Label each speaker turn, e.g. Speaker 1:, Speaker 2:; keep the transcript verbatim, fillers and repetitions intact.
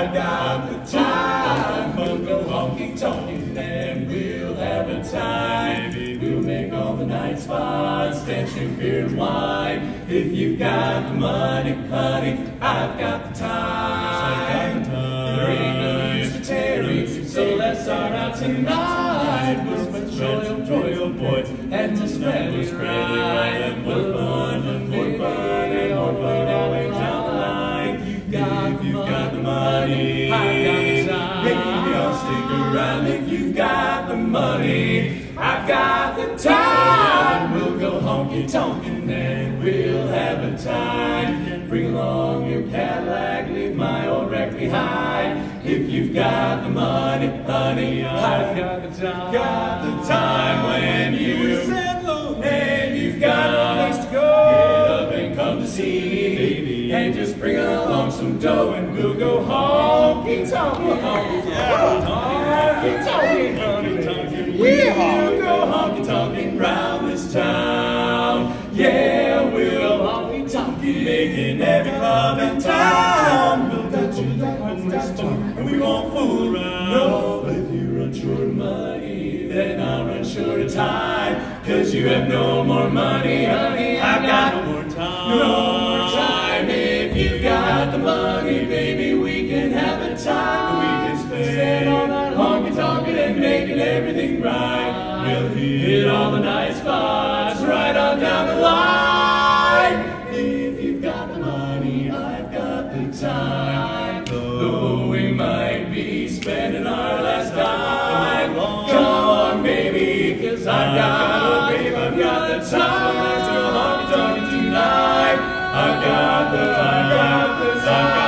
Speaker 1: I've got the time. We'll go honky tonkin' and we'll have a time. We'll make all the night spots, dancing beer and wine. If you've got the money, honey, I've got the time. There ain't no use to tarry, so let's start out tonight. We'll enjoy, enjoy, your boy, and just spread it right. And more fun, and more fun, and more fun all the way down the line. You've got, if you've got the money, I've got the time. Maybe I'll stick around if you've got the money. I've got the time. We'll go honky tonkin' and we'll have a time. Bring along your Cadillac, leave my old wreck behind. If you've got the money, honey, I've got the time. Got the time when you said low, and you've got a place to go. Get up and come to see me, baby, and just bring along some dough, and we'll go honky tonkin', honky tonkin', honky tonkin'. We'll go honky tonkin' round this town. Yeah, we'll honky tonkin', making every club in town. We'll go to the hardware store, and we won't fool around. No, but if you run short of money, then I'll run short of time. Cause you have no more money, honey, I've got no more time. No more time. If you've got the money, baby, we can have a time. We can spend all night honky tonkin' and making everything right. We'll hit all the night spots right on down the line. If you've got the money, I've got the time. Though we might be spending our last dime. Come on, baby, cause I've got, oh, babe, I've got the time. Let's go honky tonkin' tonight. I've got the, I've got the time.